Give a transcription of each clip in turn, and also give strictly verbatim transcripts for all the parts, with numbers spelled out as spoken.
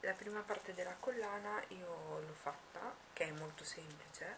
la prima parte della collana io l'ho fatta, che è molto semplice,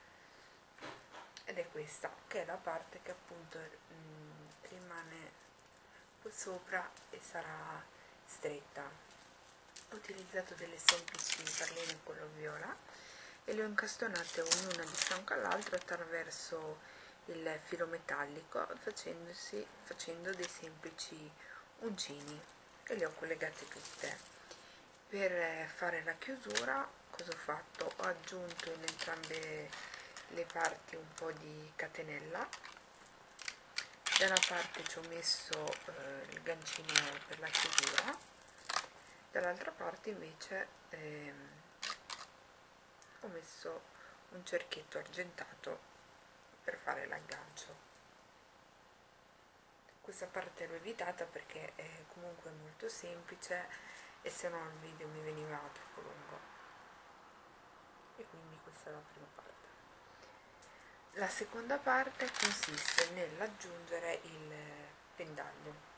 ed è questa, che è la parte che appunto mh, rimane qui sopra e sarà stretta. Ho utilizzato delle semplici perline in color viola e le ho incastonate ognuna di fianco all'altra attraverso il filo metallico, facendosi, facendo dei semplici uncini, e le ho collegate tutte. Per fare la chiusura cosa ho fatto? Ho aggiunto in entrambe le parti un po' di catenella. Da una parte ci ho messo eh, il gancino per la chiusura, dall'altra parte invece ehm, ho messo un cerchietto argentato per fare l'aggancio. Questa parte l'ho evitata perché è comunque molto semplice e se no il video mi veniva troppo lungo, e quindi questa è la prima parte. La seconda parte consiste nell'aggiungere il pendaglio.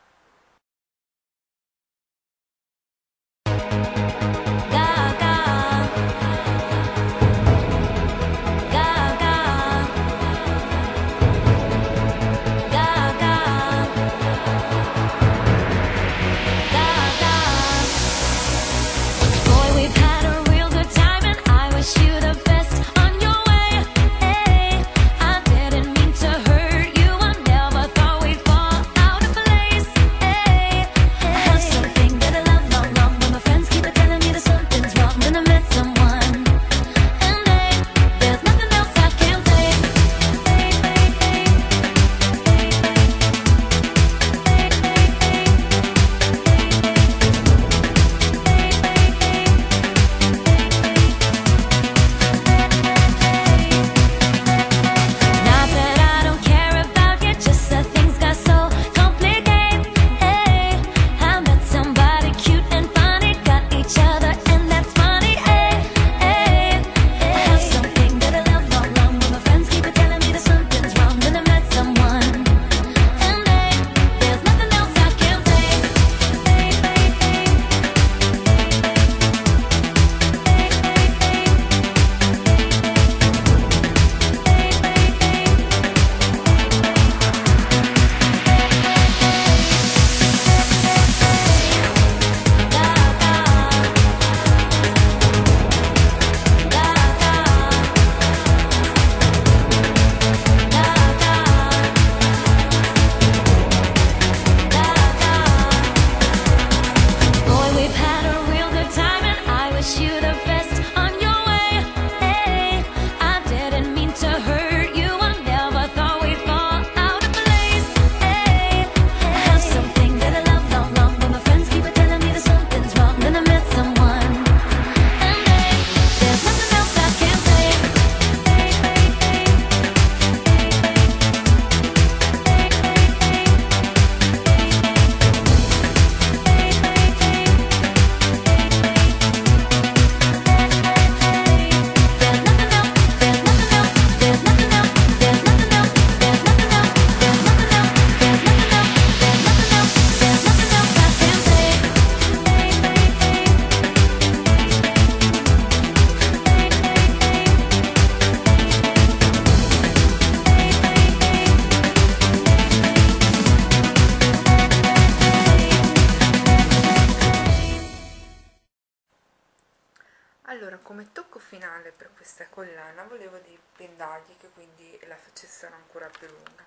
Allora, come tocco finale per questa collana volevo dei pendagli che quindi la facessero ancora più lunga,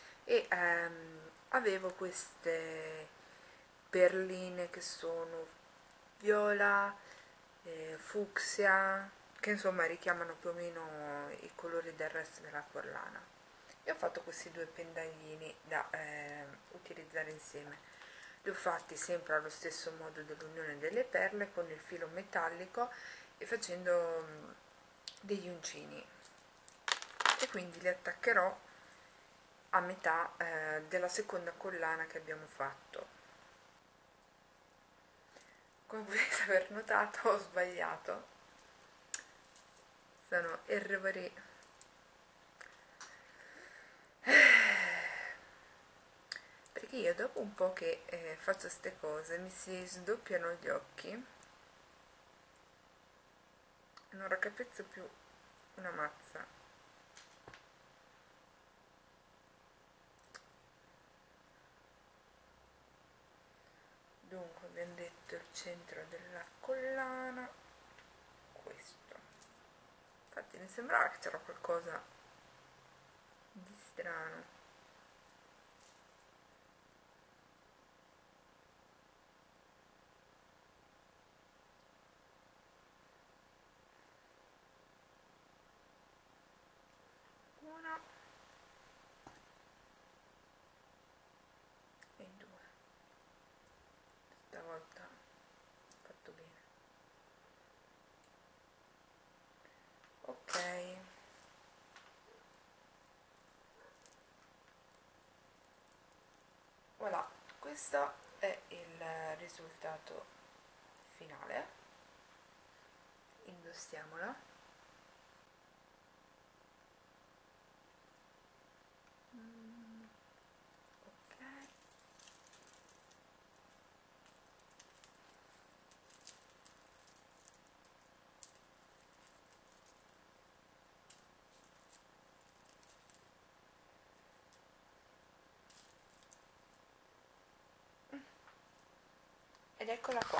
e ehm, avevo queste perline che sono viola, eh, fucsia, che insomma richiamano più o meno i colori del resto della collana, e ho fatto questi due pendaglini da eh, utilizzare insieme. Li ho fatti sempre allo stesso modo dell'unione delle perle, con il filo metallico e facendo degli uncini, e quindi li attaccherò a metà eh, della seconda collana che abbiamo fatto. Come potete aver notato, ho sbagliato, sono errori perché io dopo un po' che eh, faccio queste cose mi si sdoppiano gli occhi non raccapezzo più una mazza. Dunque abbiamo detto il centro della collana, questo, infatti mi sembrava che c'era qualcosa di strano. Una e due, stavolta ho fatto bene. Ok, voilà, questo è il risultato finale. Indossiamola. Mm, ok. Ed eccola qua.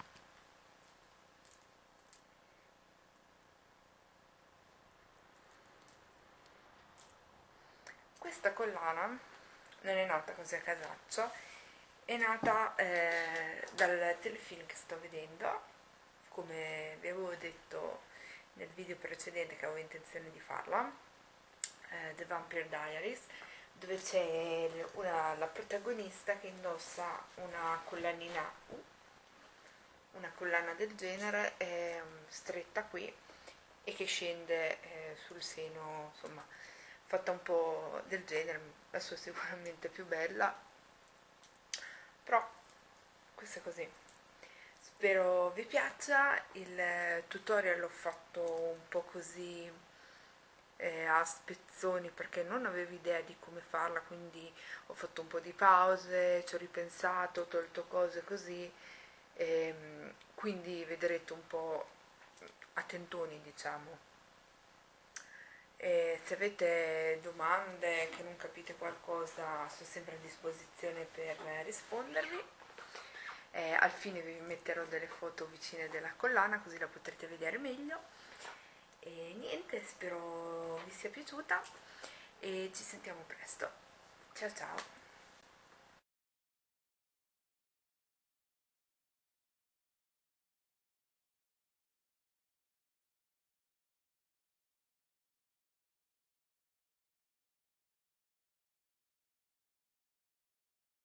Questa collana non è nata così a casaccio, è nata eh, dal telefilm che sto vedendo, come vi avevo detto nel video precedente che avevo intenzione di farla, eh, The Vampire Diaries, dove c'è una, la protagonista che indossa una collanina, una collana del genere, eh, stretta qui, e che scende eh, sul seno, insomma, fatta un po' del genere. La sua sicuramente più bella, però questo è così. Spero vi piaccia. Il tutorial l'ho fatto un po' così eh, a spezzoni perché non avevo idea di come farla, quindi ho fatto un po' di pause, ci ho ripensato, ho tolto cose così, e quindi vedrete un po' a tentoni, diciamo. E se avete domande, che non capite qualcosa, sono sempre a disposizione per rispondervi. Eh, al fine vi metterò delle foto vicine della collana così la potrete vedere meglio. E niente, spero vi sia piaciuta e ci sentiamo presto. Ciao ciao!